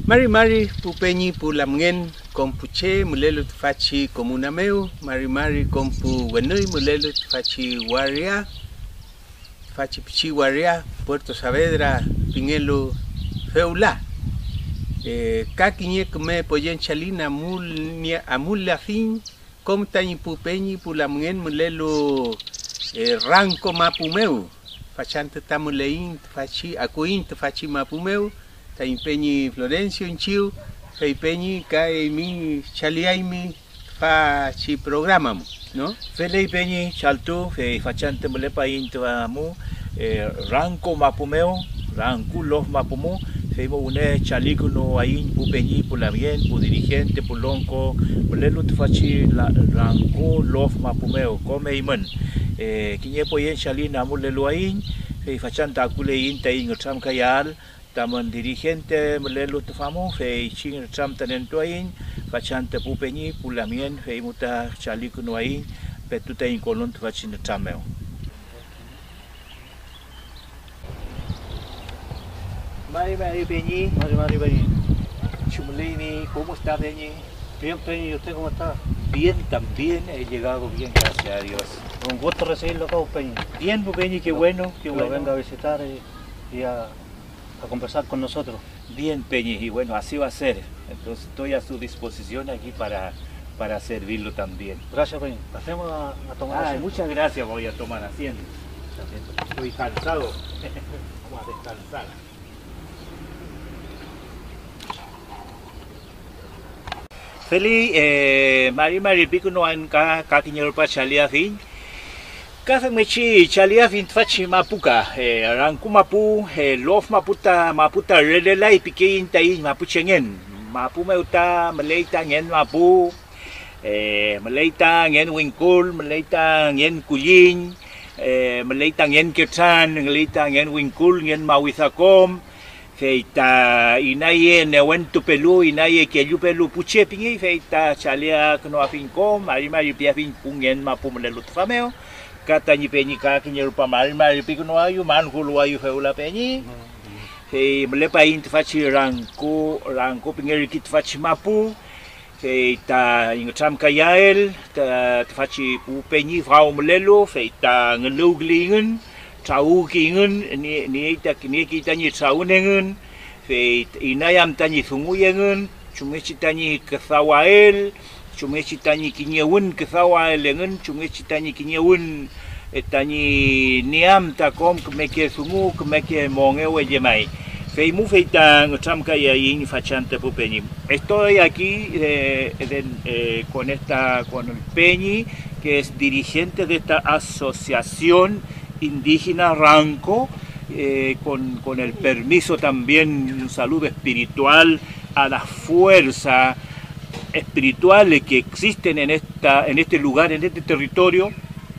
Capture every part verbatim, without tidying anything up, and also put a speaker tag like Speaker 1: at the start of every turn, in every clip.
Speaker 1: Mari mari pupeñi pulamgen compuche mulelo fachi comunameu, mari mari compu wenui mulelo fachi waria, fachi pichi waria, Puerto Saavedra, Pinelo feula. Eh, Kakiñe me poyen chalina amul nia amul la fin, com tani pupeñi pulamgen mulelo eh, ranco mapumeu, fachante tamulein fachi akuint fachi mapumeu. Taipeñi Florencio Inchiu, Taipeñi cae mi chaliaimi fa chi programa, ¿no?
Speaker 2: Felipe Peñi Chaltu, fe fachante mulepa intuamu, ranco mapumeo, ranco los mapumu, feimo une chalico no ain pupeñi pulamien, pu dirigente pulonco, mulelu fachi ranco los mapumeo, come imen, kiñe poyen chalina mulelu ain, fe fachante akule inta in tram kayal. Taman dirigente melelu tufamu fe ching tram tanen tuain fachante pupeñi pulamien fe muta chaliku nuain petuta in kolon tufachin trameo. Mari Mari Peñi, Mari Mari Peñi. Chumlini, ¿cómo está Peñi?
Speaker 3: Bien Peñi, ¿y usted cómo está?
Speaker 2: Bien, también he llegado bien, gracias a Dios.
Speaker 3: Un gusto recibirlo acá, Peñi.
Speaker 2: Bien, Peñi, qué bueno, qué
Speaker 3: que
Speaker 2: bueno.
Speaker 3: lo venga a visitar y, y a a conversar con nosotros.
Speaker 2: Bien, Peñi, y bueno, así va a ser. Entonces estoy a su disposición aquí para, para servirlo también.
Speaker 3: Gracias, Peñi. Pasemos a, a tomar
Speaker 2: ah,
Speaker 3: asiento.
Speaker 2: Muchas gracias, voy a tomar asiento. Estoy cansado. Vamos a descansar. Feliz, eh, Mari Mari Pico no han kakinyol pa chalia fin. Kasi mechi chalia fin fachi mapuka, eh, rangku mapu, eh, lof maputa maputa relelai pikin tai mapu chengen, mapu meuta meleita ngen mapu, eh, meleita ngen wingkul, meleita ngen kulin, eh, meleita ngen ketan, meleita ngen wingkul ngen mawisakom, feita inaye newen tu pelu inaye kelu pelu puche pingi feita chalia kno afinkom, mari mari pia fin pungen mapu melelut fameo. Kata ni Peñi kakinya rupa mari mari piku no ayu man hulu ayu feula Peñi. He melepa in fachi rangko rangko pingeri kit fachi mapu. He ta ingtram kayael ta fachi pu Peñi frau melelo fe ta ngeluglingen trau kingen ni ni ta ni kita ni trau nengen fe inayam tani thunguyengen chumechi tani kasawael Chumechi tani kinyewun kesawa lengen chumechi tani kinyewun etani niam ta kom kemeke sungu kemeke mongewe jemai feimu feita ngotram kaya yin fachante pu Peñi. Estoy aquí eh, de, eh, con esta con el Peñi, que es dirigente de esta asociación indígena Ranco, eh, con, con el permiso también un saludo espiritual a la fuerza espirituales que existen en, esta, en este lugar, en este territorio,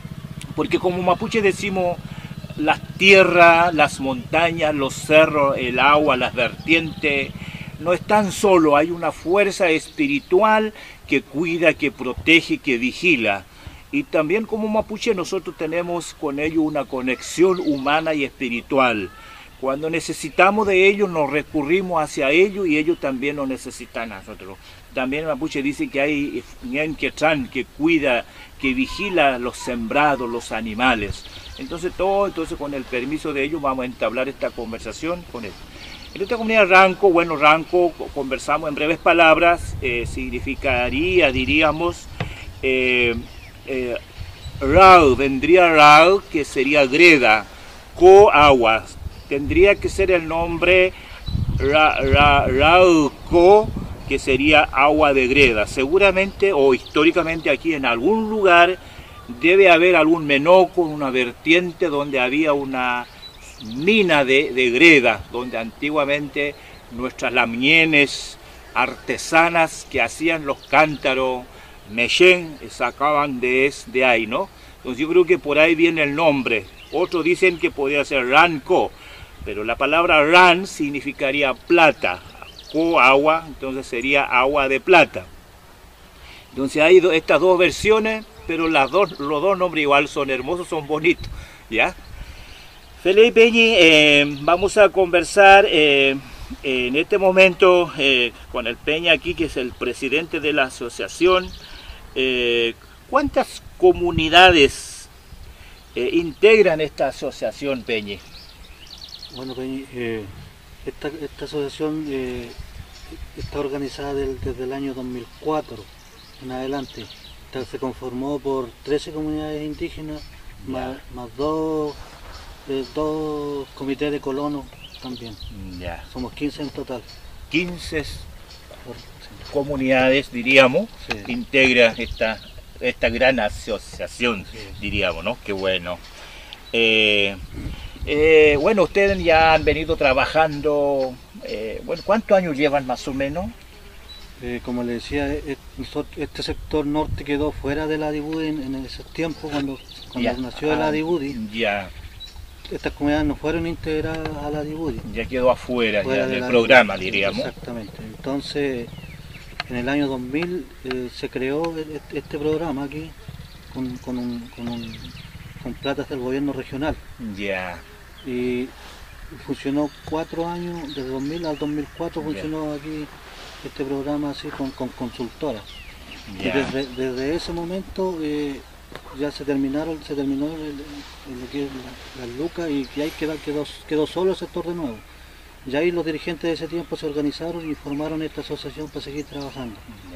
Speaker 2: porque como mapuche decimos, las tierras, las montañas, los cerros, el agua, las vertientes, no están solo, hay una fuerza espiritual que cuida, que protege, que vigila. Y también como mapuche nosotros tenemos con ellos una conexión humana y espiritual. Cuando necesitamos de ellos, nos recurrimos hacia ellos y ellos también nos necesitan a nosotros. También el mapuche dice que hay Ñan Quetzán que cuida, que vigila los sembrados, los animales. Entonces todo, entonces con el permiso de ellos vamos a entablar esta conversación con él. En esta comunidad Ranco, bueno, Ranco, conversamos en breves palabras, eh, significaría, diríamos, eh, eh, Rao, vendría Rao, que sería greda, co aguas. Tendría que ser el nombre ra, ra, Rauco, que sería agua de greda. Seguramente o históricamente aquí en algún lugar debe haber algún menoco, una vertiente donde había una mina de, de greda, donde antiguamente nuestras lamienes artesanas que hacían los cántaros Mechen sacaban de, de ahí, ¿no? Entonces yo creo que por ahí viene el nombre. Otros dicen que podría ser Ranco, pero la palabra ran significaría plata, co agua, entonces sería agua de plata. Entonces hay do, estas dos versiones, pero las dos, los dos nombres igual son hermosos, son bonitos, ¿ya? Felipe Peñi, eh, vamos a conversar, eh, en este momento, eh, con el Peña aquí, que es el presidente de la asociación, eh, ¿cuántas comunidades eh, integran esta asociación, Peña?
Speaker 3: Bueno, Peñi, eh, esta, esta asociación eh, está organizada del- desde el año dos mil cuatro en adelante. Esta se conformó por trece comunidades indígenas, más, más dos, eh, dos comités de colonos también.
Speaker 2: Ya.
Speaker 3: Somos quince en total.
Speaker 2: quince
Speaker 3: Por- sí.
Speaker 2: comunidades, diríamos,
Speaker 3: Sí.
Speaker 2: integra esta, esta gran asociación,
Speaker 3: Sí.
Speaker 2: diríamos, ¿no? Qué bueno. Eh, eh, bueno, ustedes ya han venido trabajando, eh, bueno, ¿cuántos años llevan más o menos?
Speaker 3: Eh, como le decía, eh, nosot- este sector norte quedó fuera de la Dibudi en, en ese tiempo, cuando, cuando
Speaker 2: Ya.
Speaker 3: nació la
Speaker 2: Ah,
Speaker 3: Dibudi.
Speaker 2: Ya,
Speaker 3: Estas comunidades no fueron integradas a la Dibudi.
Speaker 2: ya quedó afuera,
Speaker 3: Fuera
Speaker 2: ya
Speaker 3: de
Speaker 2: del
Speaker 3: la-
Speaker 2: programa, diríamos.
Speaker 3: Exactamente. Entonces, en el año dos mil eh, se creó e- e- este programa aquí con, con, un, con, un- con platas del gobierno regional
Speaker 2: Ya,
Speaker 3: y funcionó cuatro años, desde dos mil al dos mil cuatro
Speaker 2: Ya.
Speaker 3: funcionó aquí este programa así con, con consultoras. Y
Speaker 2: ya,
Speaker 3: desde, desde ese momento eh, ya se terminaron, se terminó el, el- lo que es la, la lucas y que ahí quedó, quedó, quedó solo el sector de nuevo. Y ahí los dirigentes de ese tiempo se organizaron y formaron esta asociación para seguir trabajando.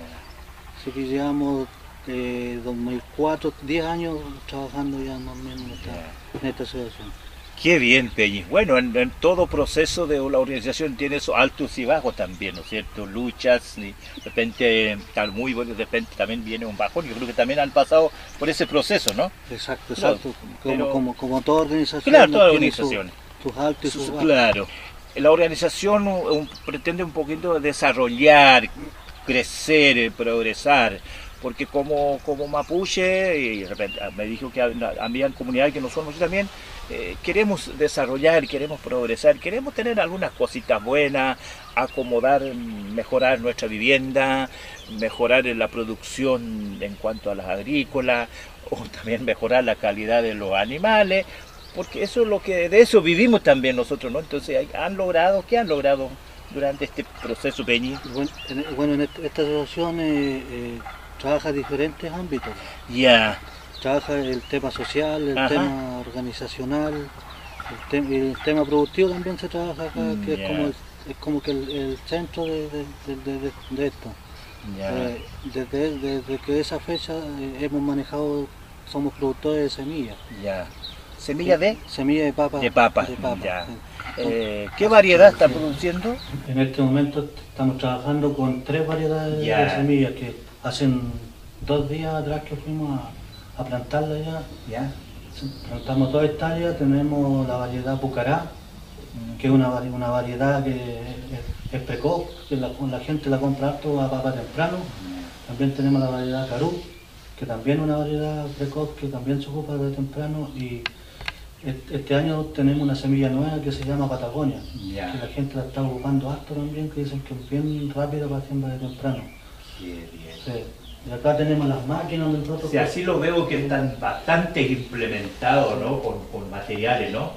Speaker 3: Así que llevamos eh, dos mil cuatro, diez años trabajando ya más o menos en esta, en esta asociación.
Speaker 2: Qué bien, Peñi. Bueno, en, en todo proceso de la organización tiene esos altos y bajos también, ¿no es cierto? Luchas, y de repente tal muy bueno, de repente también viene un bajón. Yo creo que también han pasado por ese proceso, ¿no?
Speaker 3: Exacto,
Speaker 2: Claro,
Speaker 3: exacto. Como,
Speaker 2: pero-
Speaker 3: como, como toda organización.
Speaker 2: Claro, toda
Speaker 3: tiene su-
Speaker 2: organización.
Speaker 3: sus altos y sus bajos.
Speaker 2: Claro. La organización um, pretende un poquito desarrollar, crecer, eh, progresar, porque como, como mapuche, y de repente, ah, me dijo que hab- habían comunidades que no somos también, eh, queremos desarrollar, queremos progresar, queremos tener algunas cositas buenas, acomodar, mm, mejorar nuestra vivienda, mejorar en la producción en cuanto a las agrícolas, o también mejorar la calidad de los animales, porque eso es lo que, de eso vivimos también nosotros, ¿no? Entonces, hay- ¿han logrado, qué han logrado durante este proceso, Peñi?
Speaker 3: Bueno, en, bueno, en esta, esta asociación eh, eh, trabaja diferentes ámbitos.
Speaker 2: Ya,
Speaker 3: Trabaja el tema social, el
Speaker 2: Ajá.
Speaker 3: tema organizacional, el, tem- el tema productivo también se trabaja acá,
Speaker 2: Mm,
Speaker 3: que
Speaker 2: ya.
Speaker 3: es como, el, es como que el, el centro de, de- de- de- de- de esto.
Speaker 2: ya,
Speaker 3: Eh, desde, desde que esa fecha eh, hemos manejado, somos productores de semillas.
Speaker 2: ya. ¿Semilla de?
Speaker 3: Semillas de papa.
Speaker 2: De papa,
Speaker 3: de papa,
Speaker 2: ya.
Speaker 3: sí.
Speaker 2: Eh, ¿Qué variedad está produciendo?
Speaker 3: En este momento estamos trabajando con tres variedades
Speaker 2: Ya.
Speaker 3: de semillas que hacen dos días atrás que fuimos a, a plantarla ya.
Speaker 2: Ya.
Speaker 3: Plantamos dos hectáreas, tenemos la variedad Pucará, que es una, vari- una variedad que es, es precoz, que la, la gente la compra harto a papa temprano. También tenemos la variedad Carú, que también es una variedad precoz que también se ocupa de temprano. Y este, este año tenemos una semilla nueva que se llama Patagonia,
Speaker 2: Ya.
Speaker 3: que la gente la está ocupando harto también, que dicen que es bien rápida para siembra de temprano.
Speaker 2: Qué bien.
Speaker 3: Sí. Y acá tenemos las máquinas del otro.
Speaker 2: Sí, así lo veo que están bastante implementados, ¿no? Con, con materiales, ¿no?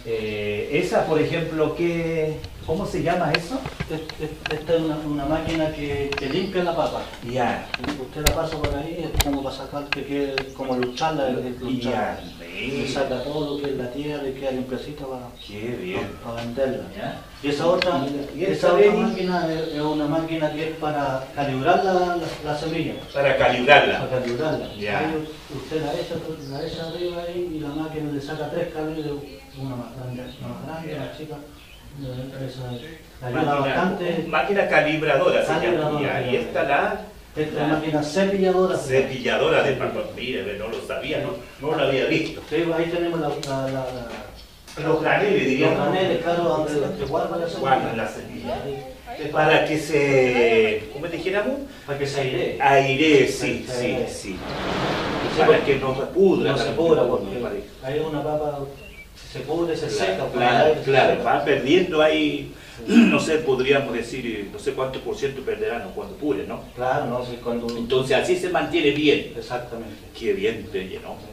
Speaker 2: Eh, esa, por ejemplo, ¿qué, ¿cómo se llama eso?
Speaker 3: Es- es- Esta es una, una máquina que, que limpia la papa.
Speaker 2: Ya.
Speaker 3: Usted la pasa por ahí, es como para sacar que quede, como lucharla, el- el lucharla.
Speaker 2: Ya.
Speaker 3: Le saca todo lo que es la tierra, le queda limpiecita para,
Speaker 2: Qué bien.
Speaker 3: para venderla.
Speaker 2: Ya.
Speaker 3: Y esa otra,
Speaker 2: Y
Speaker 3: esa
Speaker 2: esa
Speaker 3: otra
Speaker 2: de-
Speaker 3: máquina es, es una máquina que es para calibrar la, la, la semilla.
Speaker 2: Para calibrarla.
Speaker 3: Para calibrarla.
Speaker 2: Ya.
Speaker 3: Ahí usted la echa, la echa arriba ahí y la máquina le saca tres calibres, una más grande, una más grande, una chica. Esa la ayuda bastante.
Speaker 2: máquina calibradora se llama.
Speaker 3: Calibradora,
Speaker 2: Ya, y esta la
Speaker 3: Esta máquina cepilladora.
Speaker 2: cepilladora de papas. Mire, no lo sabía, no, no lo había visto.
Speaker 3: Sí, ahí tenemos la, la, la, la-
Speaker 2: Los graneles,
Speaker 3: los
Speaker 2: diríamos.
Speaker 3: graneles, claro, donde se guarda la semilla.
Speaker 2: Guardan la semilla.
Speaker 3: Ahí,
Speaker 2: Para que se, ¿cómo dijéramos?
Speaker 3: para que se airee.
Speaker 2: Aire, sí,
Speaker 3: Para que
Speaker 2: sí,
Speaker 3: airee.
Speaker 2: sí. Para que no se pudra.
Speaker 3: No se pudra, porque ahí una papa, si se pudre, se seca. porque el
Speaker 2: Claro,
Speaker 3: aire se
Speaker 2: claro,
Speaker 3: seca.
Speaker 2: va perdiendo ahí, no sé, podríamos decir, no sé cuánto por ciento perderán cuando pure, ¿no?
Speaker 3: Claro, no sé, cuando...
Speaker 2: Entonces así se mantiene bien.
Speaker 3: Exactamente.
Speaker 2: Qué bien, Peña, ¿no?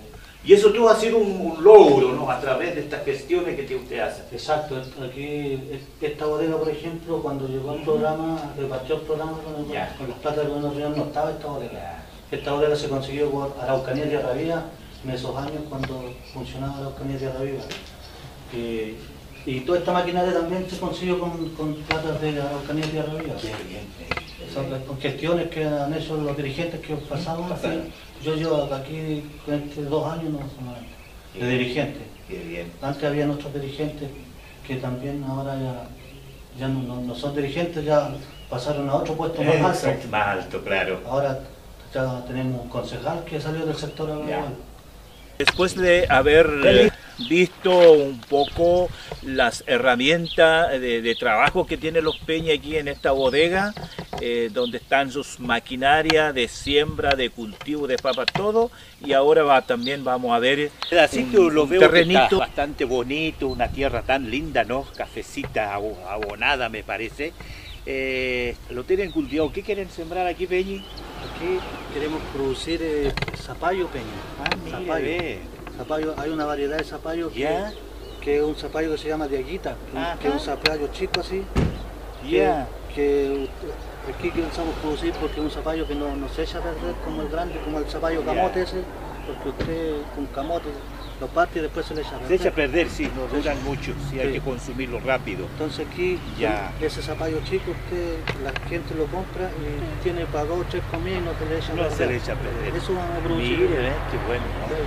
Speaker 2: Y eso todo ha sido un, un logro, ¿no? A través de estas gestiones que usted hace.
Speaker 3: Exacto, aquí esta bodega, por ejemplo, cuando llegó el programa, repartió el programa con, el, con las plata del gobierno regional, no estaba esta bodega. Esta bodega se consiguió por Araucanía Tierra Viva en esos años cuando funcionaba Araucanía Tierra Viva. Y, y toda esta maquinaria también se consiguió con, con plata de Araucanía Tierra Viva.
Speaker 2: Qué bien, eh,
Speaker 3: Son las gestiones que han hecho los dirigentes que pasaron. Yo llevo aquí dos años no, de
Speaker 2: bien,
Speaker 3: dirigente.
Speaker 2: Qué bien.
Speaker 3: Antes había otros dirigentes que también ahora ya, ya no, no, no son dirigentes, ya pasaron a otro puesto más
Speaker 2: eh,
Speaker 3: alto.
Speaker 2: Más alto, claro.
Speaker 3: Ahora ya tenemos un concejal que salió del sector agropecuario.
Speaker 2: Después de haber visto un poco las herramientas de, de trabajo que tienen los Peñi aquí en esta bodega, eh, donde están sus maquinarias de siembra, de cultivo de papas, todo, y ahora va, también vamos a ver
Speaker 4: Así que lo
Speaker 2: un
Speaker 4: veo
Speaker 2: terrenito.
Speaker 4: que está bastante bonito, una tierra tan linda, ¿no? Cafecita abonada, me parece. Eh, lo tienen cultivado. ¿Qué quieren sembrar aquí, Peñi?
Speaker 3: Aquí queremos producir eh, zapallo, Peña.
Speaker 4: Ah, mire,
Speaker 3: zapallo.
Speaker 4: ve.
Speaker 3: Zapallo, hay una variedad de zapallo que,
Speaker 4: Ya.
Speaker 3: que es un zapallo que se llama diaguita,
Speaker 4: Ajá.
Speaker 3: que es un zapallo chico así,
Speaker 4: Ya.
Speaker 3: que, que aquí pensamos producir porque es un zapallo que no, no se echa a perder como el grande, como el zapallo
Speaker 4: Ya.
Speaker 3: camote ese, porque usted con camote lo parte y después se le echa a
Speaker 4: Se
Speaker 3: perder.
Speaker 4: echa a perder, sí, no duran mucho, sí, hay
Speaker 3: Sí.
Speaker 4: que consumirlo rápido.
Speaker 3: Entonces aquí,
Speaker 4: Ya.
Speaker 3: ese zapallo chico, usted, la gente lo compra y tiene para dos o tres comidas y no se le echa a
Speaker 4: No
Speaker 3: perder.
Speaker 4: se le echa a perder.
Speaker 3: Eso vamos a producir.
Speaker 4: Mire, ¿eh? Qué bueno,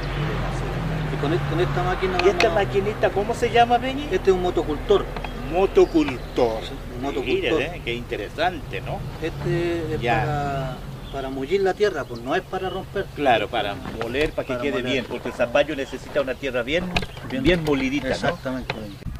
Speaker 3: Y con, e- con esta máquina
Speaker 4: ¿no? ¿Y esta
Speaker 3: vamos a-
Speaker 4: maquinita cómo se llama, Peñi?
Speaker 3: Este es un motocultor.
Speaker 4: Motocultor.
Speaker 3: Sí, un motocultor.
Speaker 4: Mire, ¿eh? Qué interesante, ¿no?
Speaker 3: Este es
Speaker 4: Ya.
Speaker 3: para, para mullir la tierra, pues no es para romper.
Speaker 4: Claro, para moler, para que
Speaker 3: Para
Speaker 4: quede
Speaker 3: moler.
Speaker 4: bien, porque el zapallo necesita una tierra bien, bien, molidita, ¿no?
Speaker 3: Exactamente.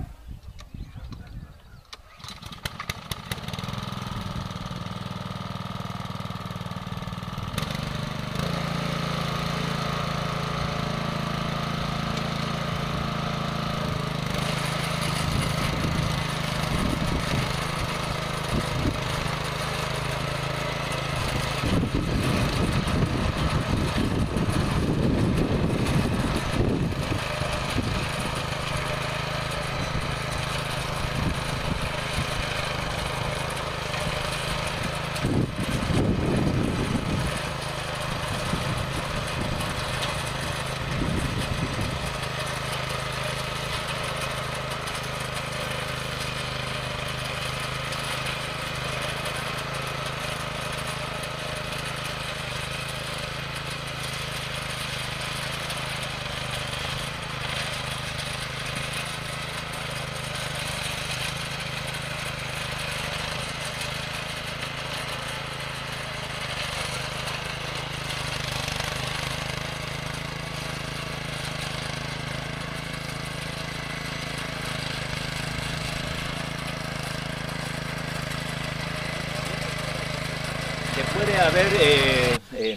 Speaker 2: Después de haber eh, eh,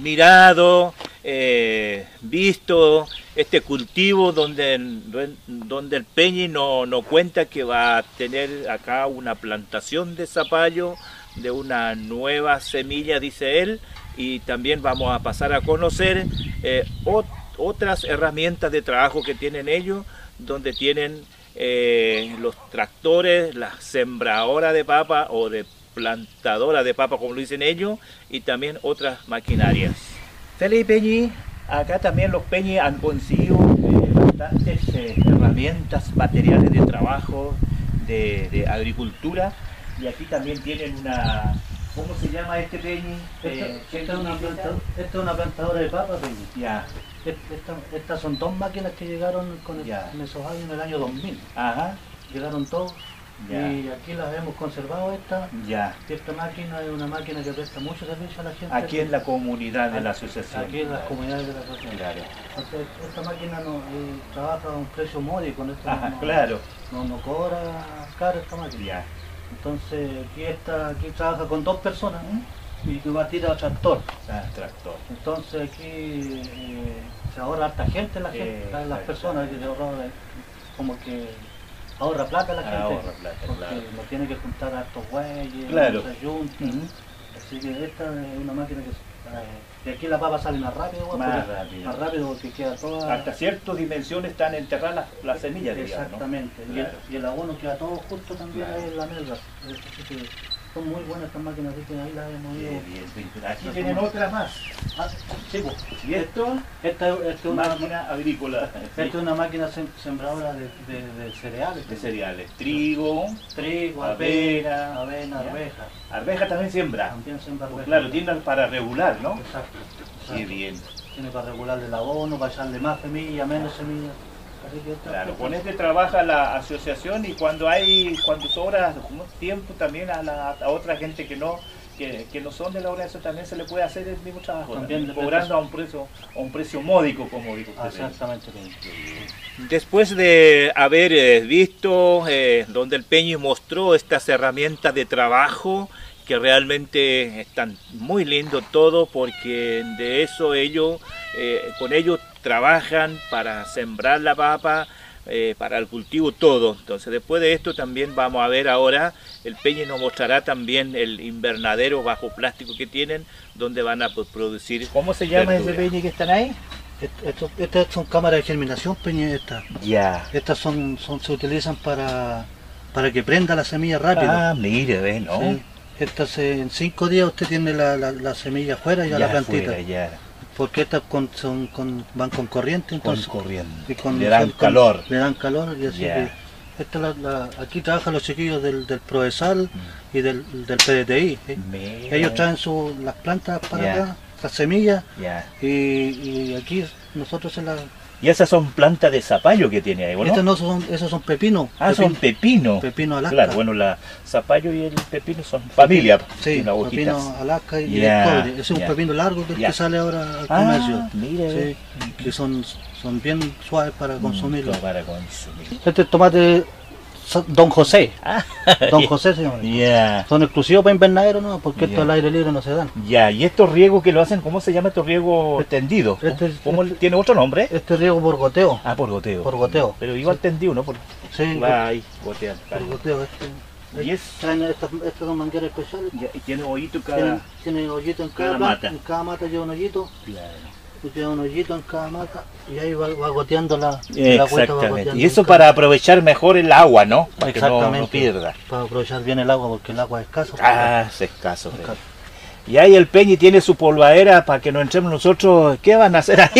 Speaker 2: mirado, eh, visto este cultivo donde, donde el Peñi no, no cuenta que va a tener acá una plantación de zapallo, de una nueva semilla, dice él, y también vamos a pasar a conocer eh, ot- otras herramientas de trabajo que tienen ellos, donde tienen eh, los tractores, la sembradora de papa o de plantadora de papa, como lo dicen ellos, y también otras maquinarias. Felipe Peñi, acá también los Peñi han conseguido eh, bastantes eh, herramientas, materiales de trabajo, de, de agricultura, y aquí también tienen una... ¿Cómo se llama este Peñi?
Speaker 3: Esta,
Speaker 2: Eh,
Speaker 3: esta es una planta- esta es una plantadora de papas, Peña.
Speaker 2: Ya,
Speaker 3: Est- esta- estas son dos máquinas que llegaron con el-
Speaker 2: Ya.
Speaker 3: en esos años, en el año dos mil.
Speaker 2: ajá,
Speaker 3: Llegaron todos
Speaker 2: Ya.
Speaker 3: y aquí las hemos conservado. Esta,
Speaker 2: ya.
Speaker 3: esta máquina es una máquina que presta mucho servicio a la gente.
Speaker 2: Aquí en la comunidad de la asociación.
Speaker 3: Aquí en las comunidades de la asociación.
Speaker 2: Claro.
Speaker 3: Entonces, esta máquina no, eh, trabaja a un precio módico. En esto
Speaker 2: Ajá,
Speaker 3: no,
Speaker 2: claro.
Speaker 3: No, no cobra caro esta máquina.
Speaker 2: Ya.
Speaker 3: Entonces aquí, está, aquí trabaja con dos personas y que va a tirar tractor.
Speaker 2: Ah, tractor.
Speaker 3: Entonces aquí eh, se ahorra harta gente, la gente,
Speaker 2: Eh,
Speaker 3: las
Speaker 2: exacto.
Speaker 3: personas que se ahorra, eh, como que ahorra plata la gente.
Speaker 2: Ahorra plata,
Speaker 3: porque
Speaker 2: claro.
Speaker 3: no tiene que juntar hartos güeyes,
Speaker 2: Claro.
Speaker 3: muchas yuntas.
Speaker 2: Ujú.
Speaker 3: Así que esta es una máquina que de aquí la papa sale más rápido, igual,
Speaker 2: Más
Speaker 3: porque-
Speaker 2: rápido.
Speaker 3: más rápido porque queda toda...
Speaker 2: Hasta ciertas dimensiones están enterradas las, las semillas, digamos, ¿no?
Speaker 3: Exactamente, y,
Speaker 2: Claro.
Speaker 3: el, y el abono queda todo justo también
Speaker 2: Claro.
Speaker 3: ahí en la melga. Así que son muy buenas estas máquinas, así que ahí las hemos ido.
Speaker 2: Bien, bien, bien. Aquí tienen otra más.
Speaker 3: Ah, sí, pues.
Speaker 2: Y esto,
Speaker 3: Esta, esta es una
Speaker 2: máquina agrícola.
Speaker 3: Esta es una máquina sem- sembradora de, de, de cereales.
Speaker 2: De cereales. Trigo,
Speaker 3: Trigo,
Speaker 2: avena,
Speaker 3: avena, avena,
Speaker 2: ya.
Speaker 3: arveja.
Speaker 2: arveja también siembra.
Speaker 3: También siembra
Speaker 2: Pues
Speaker 3: arveja.
Speaker 2: claro, tiene para regular, ¿no?
Speaker 3: Exacto.
Speaker 2: Qué
Speaker 3: exacto.
Speaker 2: bien.
Speaker 3: Tiene para regularle el abono, para echarle más semillas, menos semillas. Así que esta-
Speaker 2: Claro, con este trabaja la asociación y cuando hay, cuando sobra tiempo también a, la, a otra gente que no, que, que no son de la organización también se le puede hacer el mismo trabajo,
Speaker 3: También
Speaker 2: también,
Speaker 3: depende-
Speaker 2: cobrando a un precio, a un precio módico, como dijo usted.
Speaker 3: Exactamente.
Speaker 2: Después de haber eh, visto eh, donde el Peñi mostró estas herramientas de trabajo, que realmente están muy lindo todo, porque de eso ellos, eh, con ellos trabajan para sembrar la papa, eh, para el cultivo, todo. Entonces después de esto también vamos a ver ahora, el Peñi nos mostrará también el invernadero bajo plástico que tienen, donde van a pues, producir. ¿Cómo se llama ese
Speaker 3: verdura.
Speaker 2: Peñi que están ahí?
Speaker 3: Est- esto- Estas son cámaras de germinación, Peña, estas.
Speaker 2: Ya.
Speaker 3: Estas son, son, se utilizan para, para que prenda la semilla rápido.
Speaker 2: Ah, mire, ve, ¿no?
Speaker 3: Sí. Estas eh, en cinco días usted tiene la, la, la semilla afuera y ya la plantita.
Speaker 2: fuera, ya.
Speaker 3: Porque estas con, son, con, van con corriente, entonces.
Speaker 2: corriente.
Speaker 3: y con-
Speaker 2: Le dan
Speaker 3: son con-
Speaker 2: calor.
Speaker 3: Le dan calor y así
Speaker 2: Ya.
Speaker 3: que esta la, la- aquí trabajan los chiquillos del, del Prodesal y del, del P D T I. ¿eh?
Speaker 2: Mira.
Speaker 3: Ellos traen su, las plantas para
Speaker 2: Ya.
Speaker 3: acá, las semillas,
Speaker 2: Ya.
Speaker 3: y, y aquí nosotros se las...
Speaker 2: Y esas son plantas de zapallo que tiene ahí, ¿o no?
Speaker 3: Estas no son, esos son pepinos.
Speaker 2: Ah, son pepino.
Speaker 3: Pepino Alaska.
Speaker 2: Claro, bueno, la zapallo y el pepino son familia.
Speaker 3: Sí,
Speaker 2: una hojita.
Speaker 3: pepino Alaska y
Speaker 2: Ya,
Speaker 3: el cobre. Ese es un
Speaker 2: ya.
Speaker 3: pepino largo que,
Speaker 2: Ya.
Speaker 3: que sale ahora al comercio.
Speaker 2: Ah, mire.
Speaker 3: Sí, que son, son bien suaves para consumirlo.
Speaker 2: Mm, para consumir.
Speaker 3: Este tomate son Don José.
Speaker 2: Ah,
Speaker 3: Don José se llama.
Speaker 2: ya.
Speaker 3: Son exclusivos para invernadero, ¿no? Porque
Speaker 2: Ya.
Speaker 3: estos al aire libre no se dan.
Speaker 2: Ya, y estos riegos que lo hacen, ¿cómo se llama estos riegos tendidos?
Speaker 3: Este es-
Speaker 2: ¿Cómo
Speaker 3: este-
Speaker 2: tiene otro nombre?
Speaker 3: Este riego por goteo.
Speaker 2: Ah, por goteo.
Speaker 3: Por goteo.
Speaker 2: Pero igual tendido, ¿no? Por,
Speaker 3: Sí,
Speaker 2: va ahí, gotean.
Speaker 3: por goteo. Este,
Speaker 2: Y es,
Speaker 3: traen estas, estas son mangueras especiales.
Speaker 2: ya, y tiene hoyito
Speaker 3: Tienen,
Speaker 2: cada...
Speaker 3: tienen hoyito en cada,
Speaker 2: cada
Speaker 3: planta,
Speaker 2: mata.
Speaker 3: en cada mata lleva un hoyito.
Speaker 2: Claro.
Speaker 3: Lleva un hoyito en cada mata y ahí va, va goteando la, el agüita va
Speaker 2: Exactamente.
Speaker 3: goteando
Speaker 2: Y eso
Speaker 3: en cada-
Speaker 2: para aprovechar mejor el agua, ¿no? Para que no,
Speaker 3: Exactamente.
Speaker 2: no pierda.
Speaker 3: Para aprovechar bien el agua, porque el agua es escaso.
Speaker 2: Ah, es escaso.
Speaker 3: Escaso.
Speaker 2: Y ahí el Peñi tiene su polvadera para que no entremos nosotros. ¿Qué van a hacer ahí?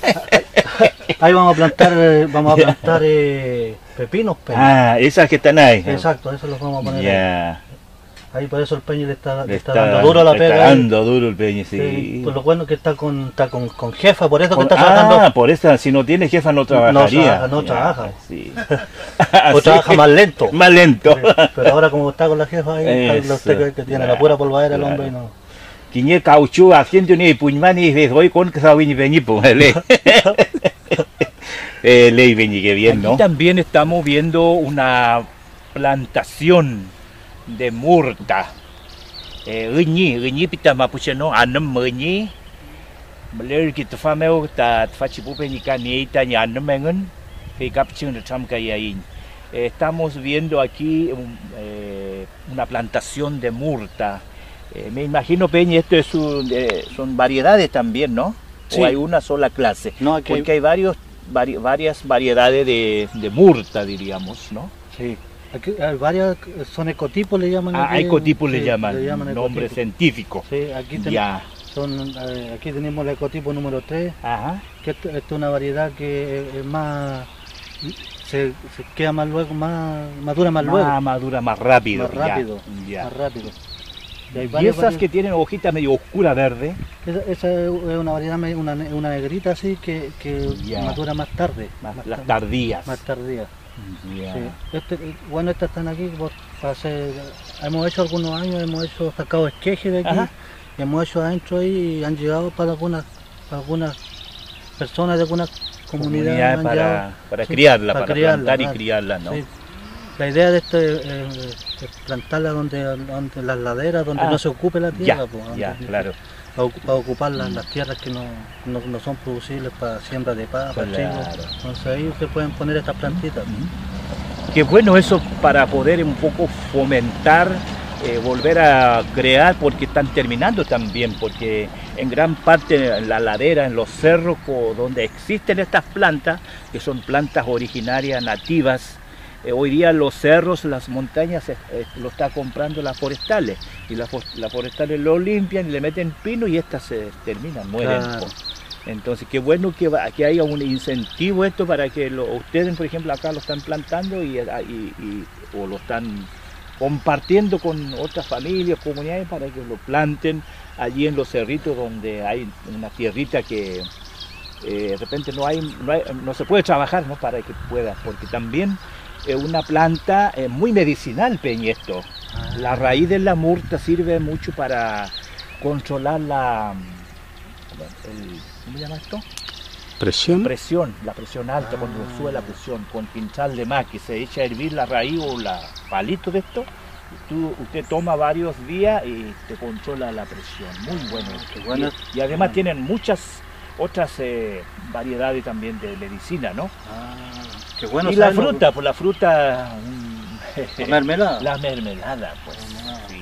Speaker 3: Ahí vamos a plantar, eh, vamos a plantar eh, pepinos, peña.
Speaker 2: Ah, esas que están ahí.
Speaker 3: Exacto, eso los vamos a poner ahí.
Speaker 2: Ya.
Speaker 3: Ahí por eso el peñi le está, le
Speaker 2: Le
Speaker 3: está dando duro a la
Speaker 2: le
Speaker 3: pega.
Speaker 2: Está
Speaker 3: ahí.
Speaker 2: dando duro el Peñi, sí.
Speaker 3: Sí, pues lo bueno es que está con, está con, con jefa, por eso que
Speaker 2: Con-
Speaker 3: está
Speaker 2: ah,
Speaker 3: trabajando.
Speaker 2: por eso, si no tiene jefa no trabajaría.
Speaker 3: trabaja, no
Speaker 2: Ya,
Speaker 3: trabaja.
Speaker 2: Sí.
Speaker 3: O
Speaker 2: Así
Speaker 3: trabaja
Speaker 2: que-
Speaker 3: más lento.
Speaker 2: Más lento.
Speaker 3: Pero ahora como está con la jefa ahí, está
Speaker 2: Eso,
Speaker 3: usted que, que tiene la pura polvadera el hombre y no.
Speaker 2: Quiñe cauchú haciendo ni puñmani y voy con que sabe ni peñipo. Eh, ley Beñi, qué bien, ¿no? Aquí también estamos viendo una plantación de murta. Riñi, riñi pita mapuche no, anam riñi. Maler kita fameo ta fachipu peñica ni ita ni anam mengen. Que capchun de tram kayain. Estamos viendo aquí un, eh, una plantación de murta. Eh, me imagino, Peña, esto es un, eh, son variedades también, ¿no?
Speaker 3: Sí.
Speaker 2: ¿O hay una sola clase?
Speaker 3: No, aquí hay-
Speaker 2: Porque hay varios, vari- varias variedades de, de murta, diríamos, ¿no?
Speaker 3: Sí. Aquí hay varias, son ecotipos le llaman.
Speaker 2: Ah,
Speaker 3: aquí,
Speaker 2: ecotipos
Speaker 3: sí,
Speaker 2: le llaman, nombre
Speaker 3: ecotipos.
Speaker 2: científico.
Speaker 3: Sí, aquí, ten-
Speaker 2: Ya.
Speaker 3: son, eh, aquí tenemos el ecotipo número tres,
Speaker 2: Ajá.
Speaker 3: que esta esta es una variedad que es más, se, se queda más luego, más madura más, luego,
Speaker 2: Más madura, más rápido.
Speaker 3: más
Speaker 2: ya,
Speaker 3: rápido,
Speaker 2: ya.
Speaker 3: más rápido. Y hay
Speaker 2: Y
Speaker 3: varias
Speaker 2: esas que
Speaker 3: variedades.
Speaker 2: tienen hojita medio oscura verde.
Speaker 3: Esa, esa es una variedad, me- una, ne- una negrita así que, que
Speaker 2: Ya.
Speaker 3: madura más tarde,
Speaker 2: Más,
Speaker 3: más,
Speaker 2: las
Speaker 3: tar-
Speaker 2: tardías.
Speaker 3: más tardía.
Speaker 2: Ya.
Speaker 3: Sí. Este, bueno, estas están aquí por, para hacer, hemos hecho algunos años, hemos hecho sacado esquejes de aquí,
Speaker 2: Ajá.
Speaker 3: y hemos hecho adentro ahí y han llegado para algunas, para algunas personas de algunas comunidades.
Speaker 2: Comunidad
Speaker 3: han
Speaker 2: para,
Speaker 3: llegado,
Speaker 2: para
Speaker 3: sí,
Speaker 2: criarla,
Speaker 3: para
Speaker 2: para,
Speaker 3: criarla,
Speaker 2: plantar y
Speaker 3: claro.
Speaker 2: criarla, ¿no?
Speaker 3: Sí. La idea de esto es, eh, es plantarla donde, donde las laderas, donde
Speaker 2: Ah,
Speaker 3: no se ocupe la tierra,
Speaker 2: Ya,
Speaker 3: pues, donde-
Speaker 2: ya, claro.
Speaker 3: para, ocu- para ocupar las, las tierras que no, no, no son producibles para siembra de papa,
Speaker 2: Claro.
Speaker 3: trigo. Entonces ahí se pueden poner estas plantitas.
Speaker 2: Qué bueno eso para poder un poco fomentar, eh, volver a crear, porque están terminando también, porque en gran parte en la ladera, en los cerros donde existen estas plantas, que son plantas originarias, nativas. Eh, hoy día los cerros, las montañas, eh, eh, lo está comprando las forestales, y las, las forestales lo limpian y le meten pino y estas se terminan, mueren.
Speaker 3: Claro.
Speaker 2: Entonces, qué bueno que, va, que haya un incentivo esto para que lo, ustedes, por ejemplo, acá lo están plantando y, y, y, o lo están compartiendo con otras familias, comunidades, para que lo planten allí en los cerritos donde hay una tierrita que eh, de repente no, hay, no, hay, no se puede trabajar, ¿no? Para que pueda, porque también es una planta eh, muy medicinal, Peñi, esto. La raíz de la murta sirve mucho para controlar la... El, ¿cómo se llama esto?
Speaker 1: ¿Presión?
Speaker 2: Presión, la presión alta,
Speaker 3: Ah.
Speaker 2: cuando sube la presión, con pinchal de más, que se echa a hervir la raíz o la palito de esto, tú, usted toma varios días y te controla la presión, muy bueno.
Speaker 3: Qué bueno.
Speaker 2: Y, y además
Speaker 3: Ah.
Speaker 2: tienen muchas otras eh, variedades también de medicina, ¿no?
Speaker 3: Ah, qué bueno.
Speaker 2: y la
Speaker 3: saberlo.
Speaker 2: fruta, pues la fruta... mm,
Speaker 3: La mermelada.
Speaker 2: La mermelada, pues.
Speaker 3: Ah.
Speaker 2: Sí.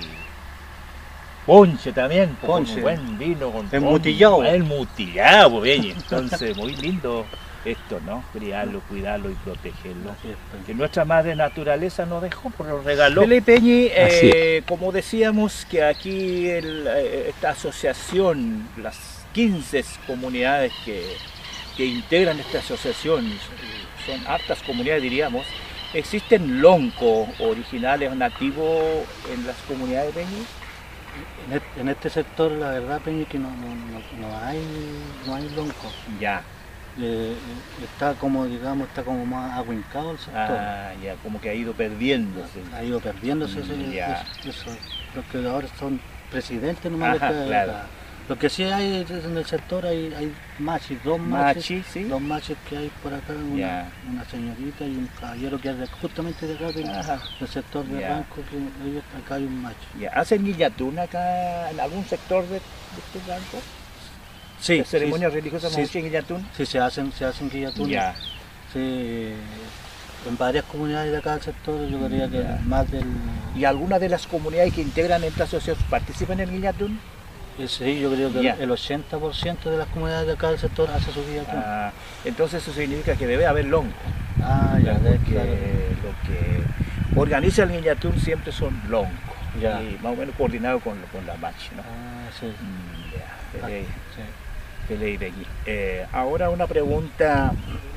Speaker 2: Ponche también, pues,
Speaker 3: Ponche.
Speaker 2: con buen vino. Con
Speaker 3: Embutillado.
Speaker 2: El mutillado, bien. Entonces, muy lindo esto, ¿no? Criarlo, cuidarlo y protegerlo.
Speaker 3: Así es, pues.
Speaker 2: Que nuestra madre naturaleza nos dejó, pues nos regaló. Felipe Peñi, eh, como decíamos que aquí el, eh, esta asociación, las quince comunidades que, que integran esta asociación, son hartas comunidades diríamos, ¿existen lonco originales nativos en las comunidades de Peñi?
Speaker 3: En este, en este sector, la verdad, Peña, que no, no, no, no hay no hay lonco.
Speaker 2: Ya,
Speaker 3: Eh, está como, digamos, está como más ahuincado el sector.
Speaker 2: ah, ya, como que ha ido perdiéndose.
Speaker 3: Ha ido perdiéndose ese,
Speaker 2: Mm, ya.
Speaker 3: eso, eso. Los que ahora son presidentes nomás.
Speaker 2: Ajá,
Speaker 3: los que-
Speaker 2: claro.
Speaker 3: la- lo que sí hay es en el sector, hay, hay machis, dos machis,
Speaker 2: Machi, ¿sí?
Speaker 3: dos machis que hay por acá, una,
Speaker 2: Ya.
Speaker 3: una señorita y un caballero que es de- justamente de acá, del,
Speaker 2: Ajá.
Speaker 3: del sector de
Speaker 2: Ya.
Speaker 3: Ranco, que ellos, acá hay un macho.
Speaker 2: Ya, ¿hacen guillatún acá en algún sector de, de este banco?
Speaker 3: Sí,
Speaker 2: ¿De ceremonias
Speaker 3: sí,
Speaker 2: religiosas
Speaker 3: sí,
Speaker 2: mucho en guillatún?
Speaker 3: sí, se hacen, se hacen guillatunes.
Speaker 2: Ya,
Speaker 3: Sí, en varias comunidades de acá del sector, yo diría que
Speaker 2: Ya.
Speaker 3: más del...
Speaker 2: ¿y algunas de las comunidades que integran esta asociación participan en el guillatún?
Speaker 3: eh, Sí, yo creo que
Speaker 2: Ya.
Speaker 3: el ochenta por ciento de las comunidades de acá del sector hace su guillatún.
Speaker 2: Ah, entonces eso significa que debe haber lonco.
Speaker 3: Ah, ya,
Speaker 2: Porque
Speaker 3: de- claro.
Speaker 2: lo que organiza el guillatún siempre son loncos.
Speaker 3: Ya.
Speaker 2: Y más o menos coordinado con, con la machi, ¿no?
Speaker 3: Ah, sí.
Speaker 2: Mm, ya,
Speaker 3: Ah,
Speaker 2: Pelei,
Speaker 3: sí.
Speaker 2: Pelei Begui. Eh, ahora una pregunta.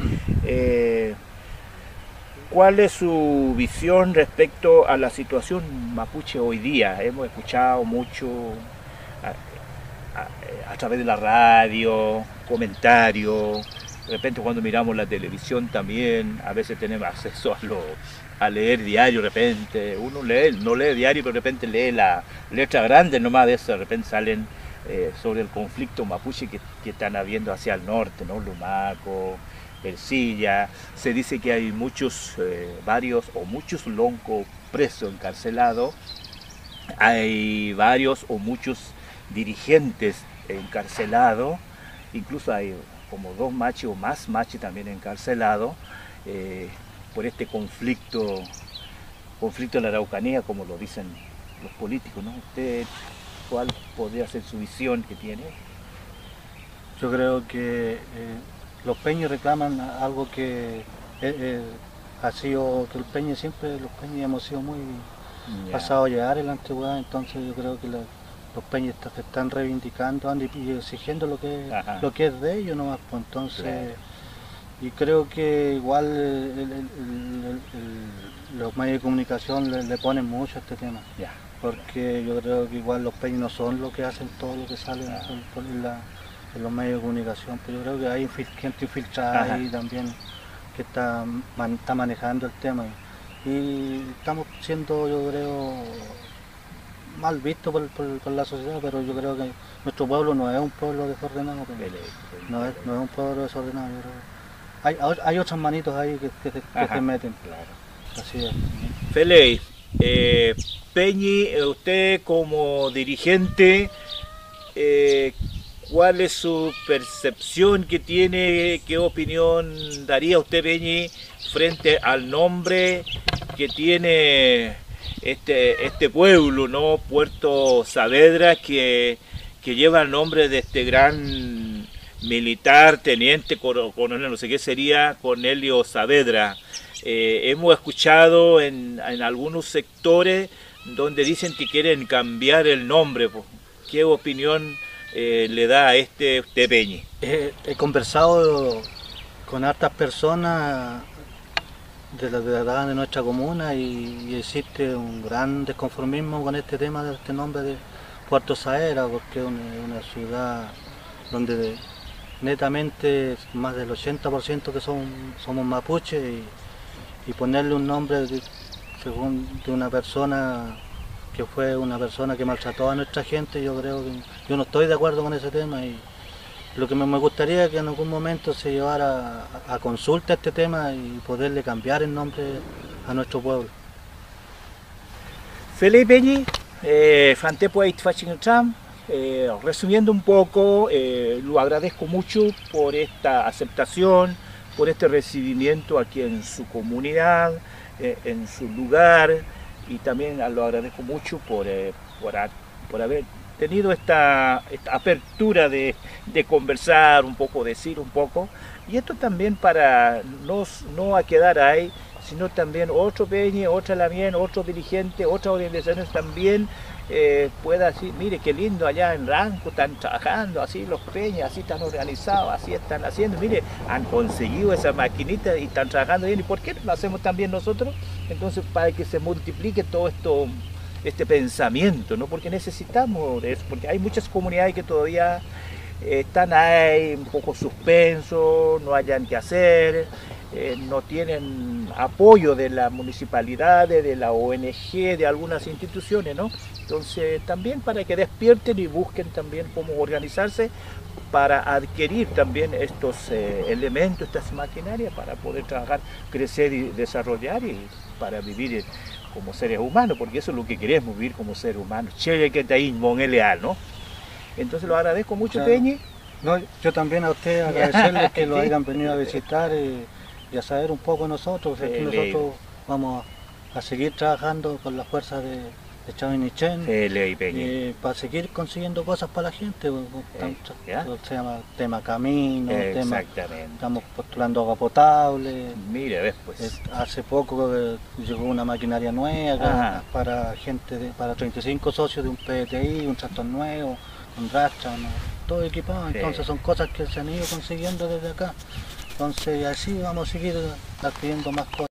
Speaker 2: eh, ¿Cuál es su visión respecto a la situación mapuche hoy día? Hemos escuchado mucho a, a- a través de la radio, comentarios, de repente cuando miramos la televisión también, a veces tenemos acceso a, lo, a leer diario, de repente, uno lee, no lee diario, pero de repente lee la letra grande nomás de eso, de repente salen eh, sobre el conflicto mapuche que, que están habiendo hacia el norte, ¿no? Lumaco, Ercilla. Se dice que hay muchos, eh, varios o muchos loncos presos, encarcelados, hay varios o muchos dirigentes encarcelados, incluso hay como dos machos o más machos también encarcelados eh, por este conflicto, conflicto de la Araucanía, como lo dicen los políticos, ¿no? ¿Usted cuál podría ser su visión que tiene?
Speaker 3: Yo creo que eh, los peñas reclaman a- algo que eh, eh, ha sido, que el peña siempre, los peñas hemos sido muy
Speaker 2: Ya.
Speaker 3: pasados a llegar en la antigüedad, entonces yo creo que la- los peñas se están reivindicando ande- y exigiendo lo que,
Speaker 2: Ajá.
Speaker 3: lo que es de ellos nomás, pues entonces,
Speaker 2: Claro.
Speaker 3: y creo que igual el- el- el- el- el- los medios de comunicación le, le ponen mucho a este tema.
Speaker 2: Ya.
Speaker 3: Porque yo creo que igual los peñas no son lo que hacen todo lo que sale
Speaker 2: Ah.
Speaker 3: en, por- en la- en los medios de comunicación, pero yo creo que hay infil- gente infiltrada
Speaker 2: Ajá.
Speaker 3: ahí también que está, man- está manejando el tema. Y estamos siendo, yo creo, mal vistos por, por- por la sociedad, pero yo creo que nuestro pueblo no es un pueblo desordenado, pero
Speaker 2: Pelei,
Speaker 3: no, es, no es un pueblo desordenado. Yo creo. Hay, hay otras manitos ahí que, que se- que
Speaker 2: Ajá.
Speaker 3: se meten,
Speaker 2: Claro.
Speaker 3: así es.
Speaker 2: Pelei, eh, Peñi, eh, usted como dirigente, eh, ¿cuál es su percepción que tiene, qué opinión daría usted, Peñi, frente al nombre que tiene este, este pueblo, ¿no? Puerto Saavedra, que, que lleva el nombre de este gran militar, teniente, coronel, no sé qué sería, Cornelio Saavedra. Eh, hemos escuchado en, en algunos sectores donde dicen que quieren cambiar el nombre. ¿Qué opinión eh, le da a este usted, Peñi?
Speaker 3: He, he conversado con hartas personas de la de, de nuestra comuna y, y existe un gran desconformismo con este tema de este nombre de Puerto Saavedra, porque es una, una ciudad donde de, netamente más del ochenta por ciento que son, somos mapuches y, y ponerle un nombre de, según de una persona que fue una persona que maltrató a nuestra gente, yo creo que yo no estoy de acuerdo con ese tema y lo que me, me gustaría es que en algún momento se llevara a, a consulta este tema y poderle cambiar el nombre a nuestro pueblo.
Speaker 2: Felipe Peñi, eh, eh, resumiendo un poco, eh, lo agradezco mucho por esta aceptación, por este recibimiento aquí en su comunidad, eh, en su lugar, y también lo agradezco mucho por, eh, por, a, por haber tenido esta, esta apertura de, de conversar un poco, decir un poco, y esto también para no, no a quedar ahí, sino también otro Peñi, otra Lamien, otro dirigente, otras organizaciones también eh, pueda decir, mire qué lindo allá en Ranco están trabajando, así los Peñas, así están organizados, así están haciendo, mire, han conseguido esa maquinita y están trabajando bien, ¿y por qué no lo hacemos también nosotros? Entonces, para que se multiplique todo esto, este pensamiento, ¿no? Porque necesitamos eso, porque hay muchas comunidades que todavía eh, están ahí un poco suspensos, no hayan que hacer, eh, no tienen apoyo de las municipalidades, de la O N G, de algunas instituciones, ¿no? Entonces también para que despierten y busquen también cómo organizarse para adquirir también estos eh, elementos, estas maquinarias para poder trabajar, crecer y desarrollar y para vivir como seres humanos, porque eso es lo que queremos, vivir como seres humanos. Chévere que está ahí, mon leal, ¿no? Entonces lo agradezco mucho, claro. Peñi.
Speaker 3: No, yo también a ustedes agradecerles que lo hayan venido a visitar y, y a saber un poco nosotros, aquí nosotros vamos a seguir trabajando con la fuerza de, de Chavinichén eh, para seguir consiguiendo cosas para la gente, eh, se llama tema camino, tema, estamos postulando agua potable.
Speaker 2: Mire, ves pues.
Speaker 3: Eh, hace poco eh, llegó una maquinaria nueva para gente de, para treinta y cinco socios de un P T I, un tractor nuevo, un rastra, ¿no? Todo equipado, entonces sí. Son cosas que se han ido consiguiendo desde acá, entonces así vamos a seguir adquiriendo más cosas.